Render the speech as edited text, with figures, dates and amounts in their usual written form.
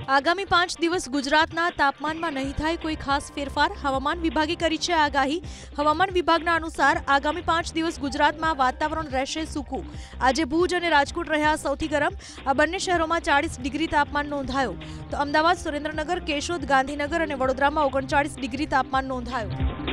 આગામી 5 દિવસ ગુજરાતના તાપમાનમાં નહીં થાય કોઈ ખાસ ફેરફાર, હવામાન વિભાગે કરી છે આગાહી। હવામાન વિભાગના અનુસાર આગામી 5 દિવસ ગુજરાતમાં વાતાવરણ રહેશે સૂકું। આજે ભુજ અને રાજકોટ રહ્યા સૌથી ગરમ। આ બંને શહેરોમાં 40 ડિગ્રી તાપમાન નોંધાયું, તો અમદાવાદ, સુરેન્દ્રનગર, કેશોદ, ગાંધીનગર અને વડોદરામાં 39 ડિગ્રી તાપમાન નોંધાયું।